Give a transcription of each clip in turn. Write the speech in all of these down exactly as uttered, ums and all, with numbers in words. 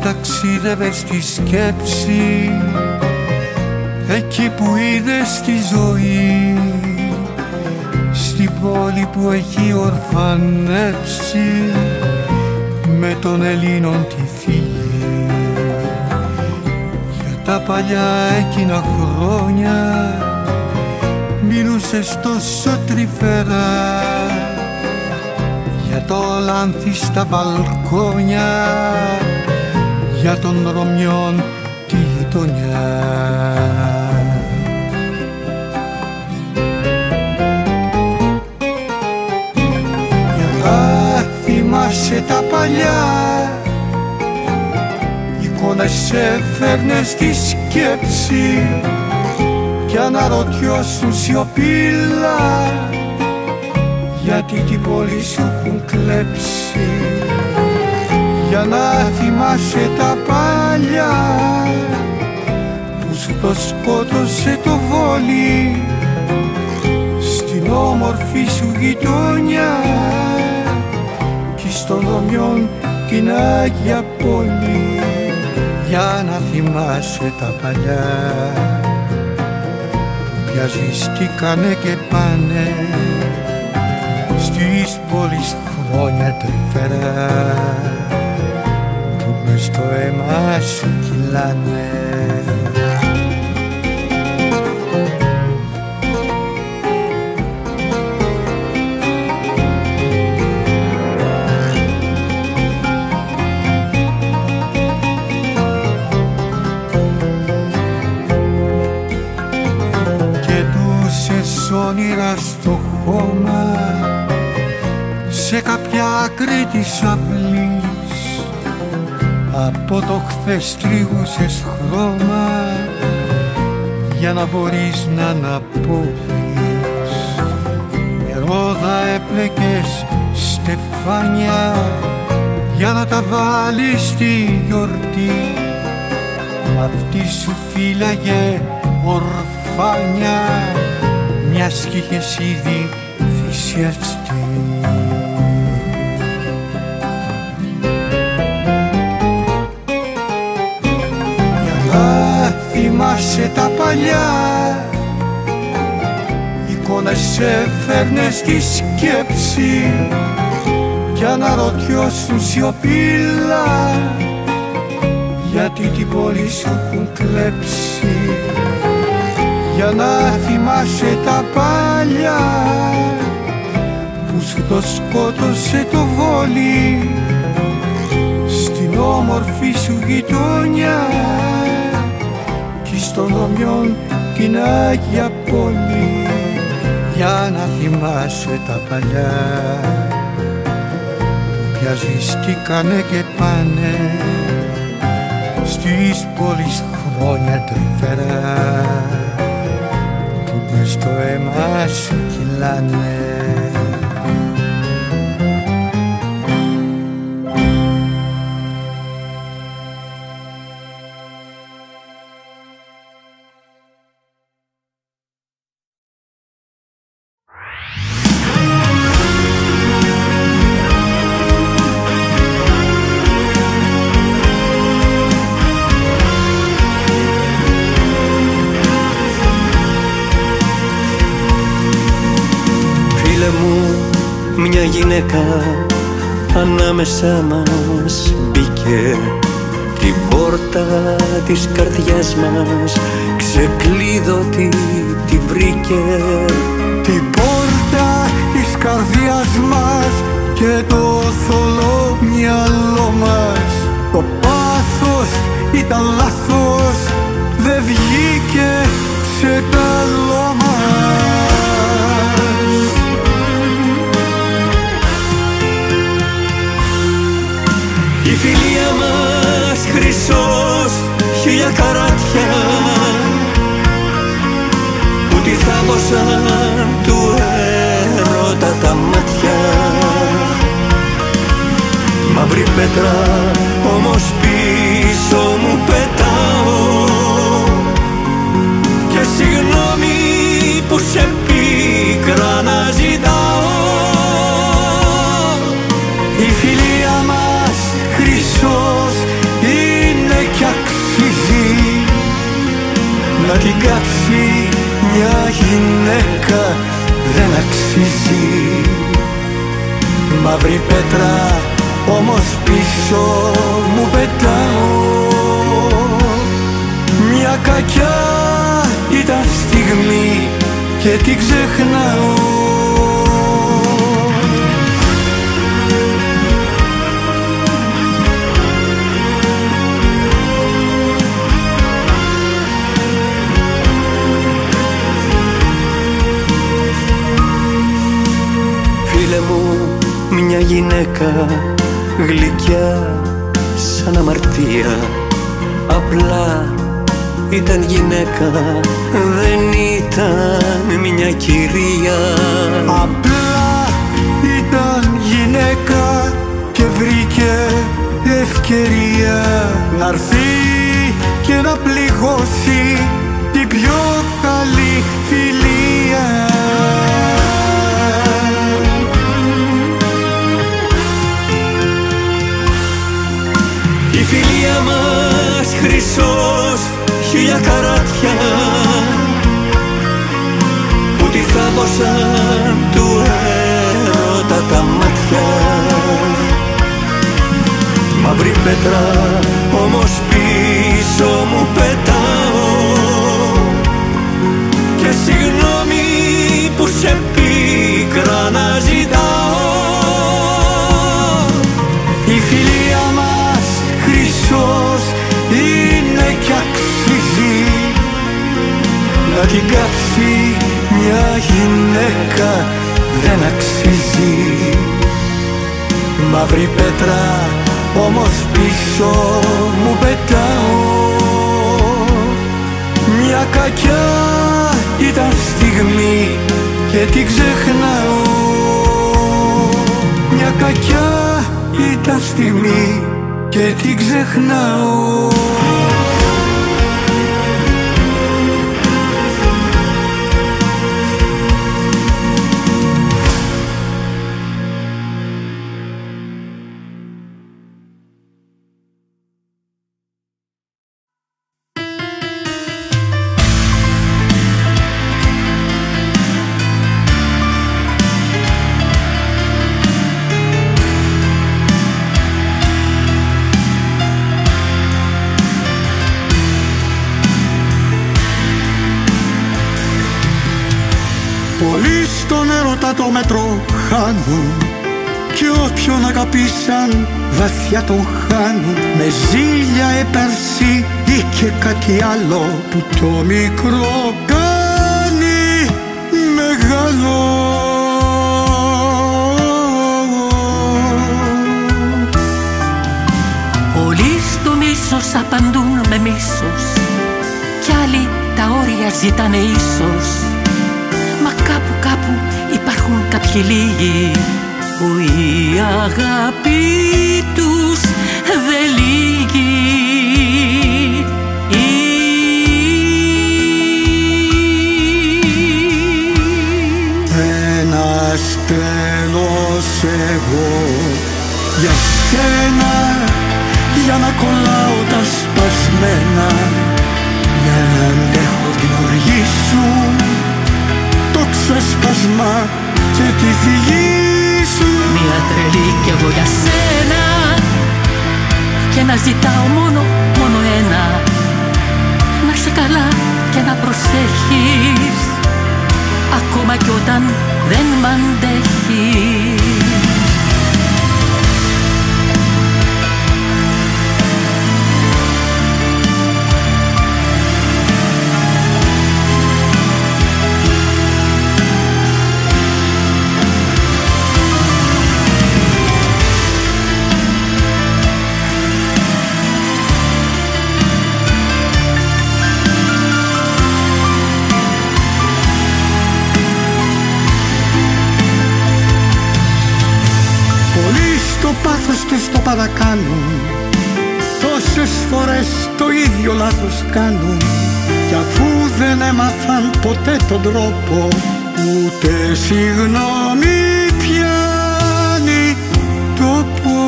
ταξίδευε στη σκέψη, εκεί που είδες τη ζωή, στην πόλη που έχει ορφανέψει με τον Ελλήνων τη φύγη. Για τα παλιά εκείνα χρόνια μιλούσες τόσο τρυφερά, για το λάνθι στα μπαλκόνια, για τον Ρωμιόν τη γειτονιά. Για θυμάσαι τα παλιά, εικόνες έφερνε στη σκέψη κι αναρωτιώσουν σιωπήλα, γιατί την πόλη σου έχουν κλέψει. Για να θυμάσαι τα παλιά που σου το σκότωσε το βόλι στην όμορφη σου γειτονιά κι στον Ρωμιόν την Άγια Πόλη. Για να θυμάσαι τα παλιά που πιαζιστήκανε και πάνε στις πόλεις χρόνια τρυφερά που μες στο αίμα σου κυλάνε. Και ντούσες όνειρα στο χώμα σε κάποια άκρη της αυλής, από το χθες τρίγουσες χρώμα για να μπορείς να αναπόβεις. Με ρόδα έπλεκες στεφάνια για να τα βάλεις στη γιορτή, μ' αυτή σου φύλαγε ορφάνια μιας κι είχες ήδη θυσιαστεί. Θυμάσαι τα παλιά, εικόνες έφερνε στη σκέψη κι αναρωτιώσουν σιωπήλα, γιατί την πόλη σου έχουν κλέψει. Για να θυμάσαι τα παλιά που σου το σκότωσε το βόλι στην όμορφη σου γειτονιά κι στον Ρωμιόν την Άγια Πόλη. Για να θυμάσαι τα παλιά που πιαζιστήκανε και πάνε στις πόλεις χρόνια τρυφερά που μες στο αίμα σου κυλάνε. Μια γυναίκα ανάμεσα μας μπήκε, την πόρτα της καρδιάς μας ξεκλείδωτη τη βρήκε. Την πόρτα της καρδιάς μας και το θολό μυαλό μας, το πάθος ήταν λάθος, δεν βγήκε σε καλό μας. Η φιλία μας χρυσός, χίλια καράτια που τη θάμπωσαν του έρωτα τα μάτια. Μαύρη πέτρα όμως πίσω μου πετάω και συγγνώμη που σε πίκρα να ζητάω. Η φιλία μας χρυσός γυναίκα δεν αξίζει. Μαύρη πέτρα όμως πίσω μου πετάω. Μια κακιά ήταν στιγμή και την ξεχνάω. Φίλε μου, μια γυναίκα γλυκιά σαν αμαρτία, απλά ήταν γυναίκα, δεν ήταν μια κυρία. Απλά ήταν γυναίκα και βρήκε ευκαιρία να'ρθεί και να πληγώσει την πιο καλή φιλία. Η φιλία μας χρυσός χίλια καράτια που τη θάμπωσαν του έρωτα τα μάτια. Μαύρη πέτρα όμως πίσω μου πετάω και συγγνώμη που σε πίκρα να ζητάω. Η φιλία μας χρυσός είναι κι αξίζει να την κάψει μια γυναίκα δεν αξίζει. Μαύρη πέτρα όμως πίσω μου πετάω. Μια κακιά ήταν στιγμή και την ξεχνάω. Μια κακιά ήταν στιγμή και την ξεχνάω. Πολλοί στον έρωτα το μέτρο χάνουν κι όποιον αγαπήσαν βαθιά τον χάνουν. Με ζήλια επέρση ή και κάτι άλλο που το μικρό κάνει μεγάλο. Πολλοί στο μίσος απαντούν με μίσος κι άλλοι τα όρια ζητάνε ίσως. Μα κάπου κάπου υπάρχουν κάποιοι λίγοι που η αγάπη τους δεν λύγει. Ένας τέλος εγώ για σένα, για να κολλάω τα σπασμένα, για να αντέχω την οργή σου, το ξεσπασμά και τη φυγή σου. Μια τρελή κι εγώ για σένα και να ζητάω μόνο, μόνο ένα, να είσαι καλά και να προσέχεις ακόμα κι όταν δεν μ' αντέχεις. Το πάθος τους το παρακάνουν, τόσες φορές το ίδιο λάθος κάνουν, κι αφού δεν έμαθαν ποτέ τον τρόπο, ούτε συγγνώμη πιάνει τόπο.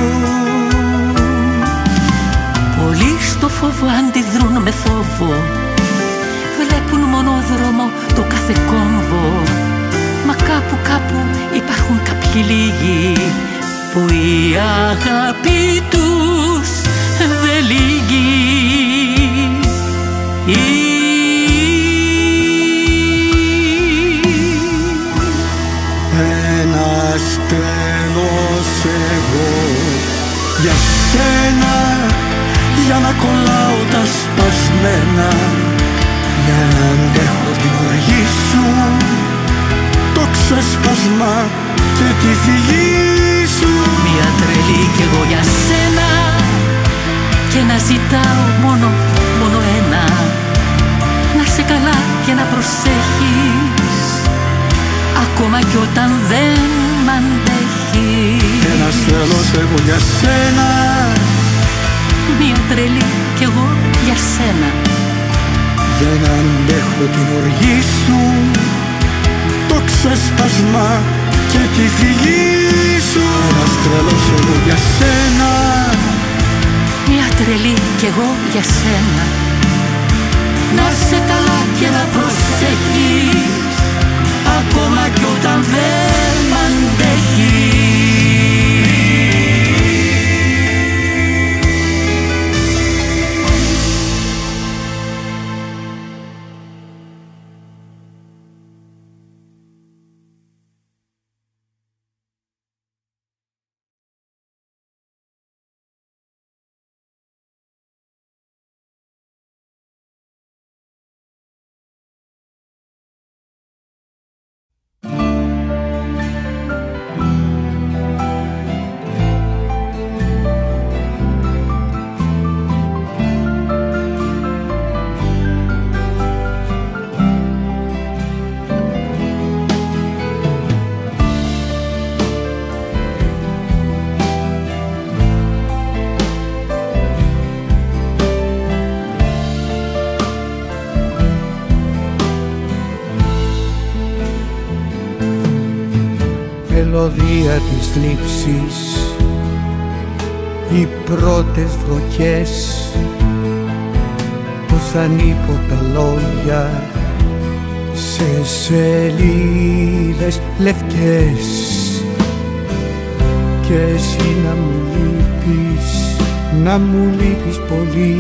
Πολλοί στο φόβο αντιδρούν με φόβο έχουν μονόδρομο το κάθε κόμβο, μα κάπου κάπου υπάρχουν κάποιοι λίγοι που η αγάπη τους δεν λύγει. Ένας τρελός εγώ για σένα, για να κολλάω τα σπασμένα, για να αντέχω την οργή σου, το ξεσπασμά και τη φυγή σου. Μια τρελή κι εγώ για σένα, και να ζητάω μόνο, μόνο ένα, να είσαι καλά και να προσέχεις ακόμα κι όταν δεν μ' αντέχεις. Ένας τρελός εγώ για σένα, μια τρελή κι εγώ για σένα, για να αντέχω την οργή σου, το ξεσπασμά και τη φυγή σου. Ένας τρελός εγώ για σένα, μια τρελή κι εγώ για σένα, να σε καλά και να προσέχεις ακόμα κι όταν δεν μ' αντέχεις. Μελωδία της θλίψης, οι πρώτες βροχές, πως ανίποτα λόγια σε σελίδες λευκές, και εσύ να μου λείπεις, να μου λείπεις πολύ,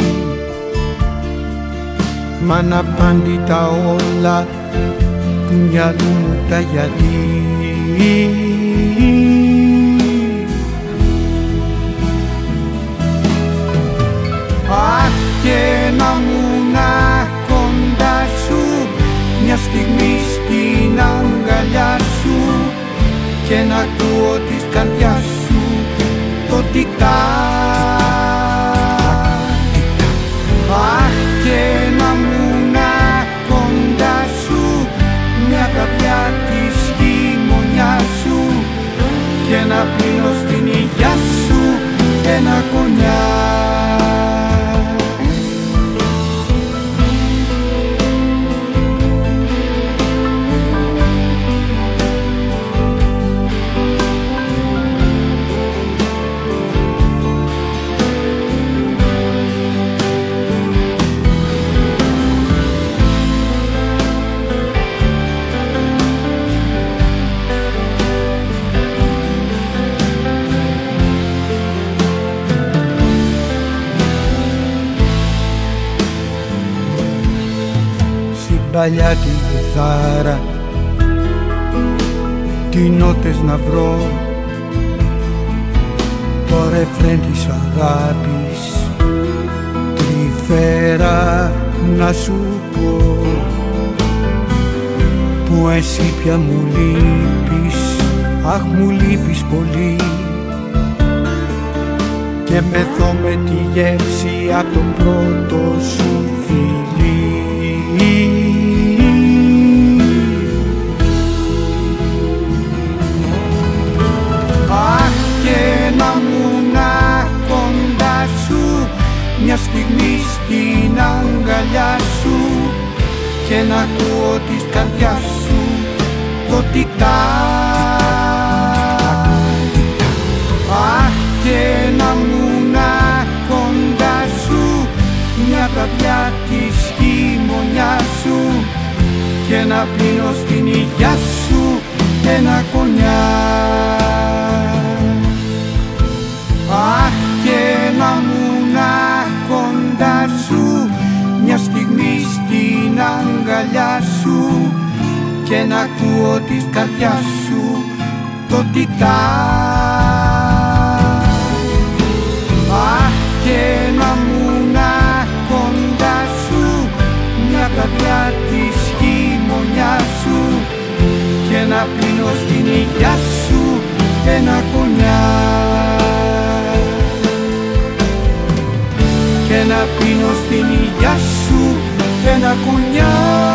μα αναπάντητα όλα του μυαλού μου τα γιατί. Αχ, και να μου να κοντά σου, μια στιγμή στην αγκαλιά σου, και να ακούω της καρδιάς σου το τικ-τακ. Αχ, και να μου να κοντά σου, μια καρδιά της χειμωνιάς σου, και να πίνω στην υγειά σου ένα κονιάκ. Παλιά την κιθάρα, τι νότες να βρω, το ρεφρέν της αγάπης, τρυφέρα να σου πω, που εσύ πια μου λείπεις, αχ μου λείπεις πολύ, και μεθώ με τη γεύση απ' το πρώτο σου φιλί. Αχ, και να μου να κοντά σου, μια στιγμή στην αγκαλιά σου, και να ακούω της καρδιάς σου το τικ-τακ. Αχ, και να μου να κοντά σου, μια καρδιά της χειμωνιάς σου, να πίνω στην υγειά σου ένα κονιά. Αχ, και να μουνα κοντά σου μια στιγμή στην αγκαλιά σου και να ακούω της καρδιάς σου το τιτά. Αχ, και να μουνα κοντά σου μια καρδιά της χειμωνιάς σου και να πίνω στην υγειά σου ένα κονιά. Και να πίνω στην υγειά σου ένα κονιά.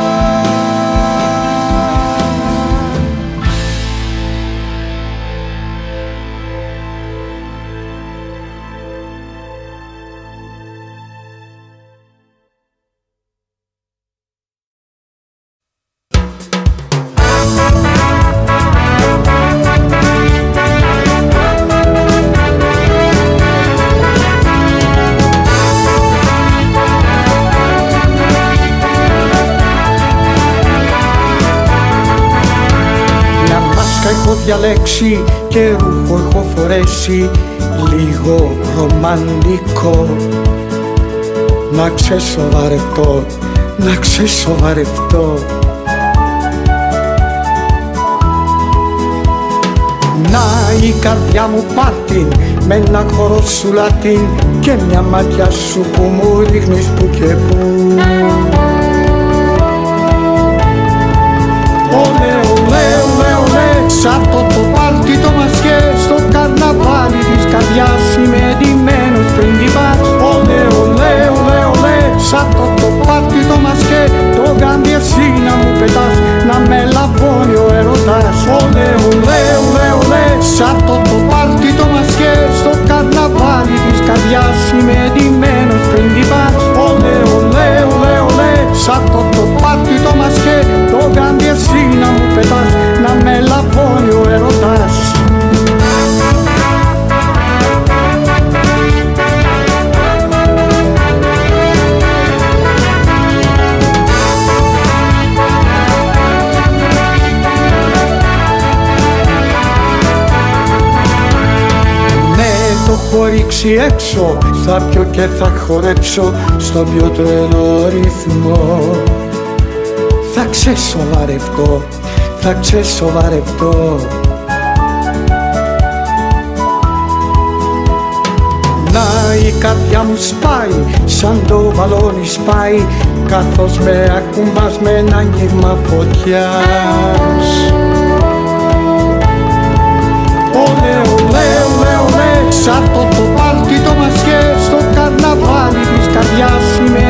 Έχω διαλέξει και ρούχο έχω φορέσει λίγο ρομαντικό. Να ξεσοβαρευτώ, να ξεσοβαρευτώ. Να η καρδιά μου πάρτιν με ένα χορό σου λατίν και μια ματιά σου που μου ρίχνεις που και που. Ολέ, ολέ, ολέ, ολέ, σ' αυτό το πάρτι το μασκέ στο καρναβάλι της καρδιάς είμαι εντυμένος πριγκιπάς. Ολέ, ολέ, ολέ, ολέ, σ' αυτό το πάρτι το μασκέ το γάμπι εσύ να μου πετάς, να με λαβώνει ο ερωτάς. Ολέ, ολέ, ολέ, ολέ, σ' αυτό το πάρτι το μασκέ στο καρναβάλι της καρδιάς είμαι εντυμένος πριγκιπάς. Ολέ, ολέ, ολέ, ολέ, σ' αυτό το πάρτι το μασκέ το γάμπι εσύ να μου πετάς, να με λαβώνει ο ερωτάς. Έχω ρίξει έξω, θα πιω και θα χορέψω στο πιο τρελό ρυθμό. Θα ξεσοβαρευτώ, θα ξεσοβαρευτώ. Να η καρδιά μου σπάει, σαν το βαλόνι σπάει, καθώς με ακουμπάς με ένα αγγίγμα φωτιάς. Ολέ, ολέ, ολέ, ολέ, σ' αυτό το πάρτι το μασκέ στο καρναβάλι της καρδιάς είμαι